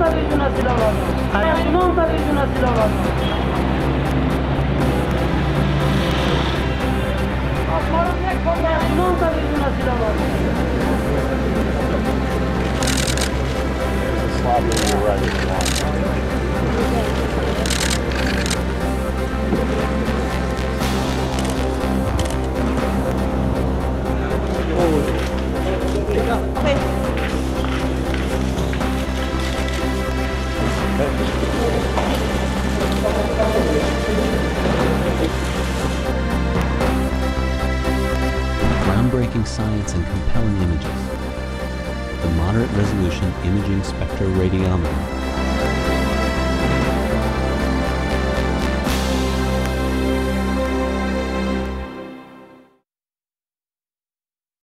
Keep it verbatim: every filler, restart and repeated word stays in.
Vision Silavato. Monta Vision Silavato. Monta Vision Silavato. There's a slot to your right if you want. Groundbreaking science and compelling images. The Moderate Resolution Imaging Spectroradiometer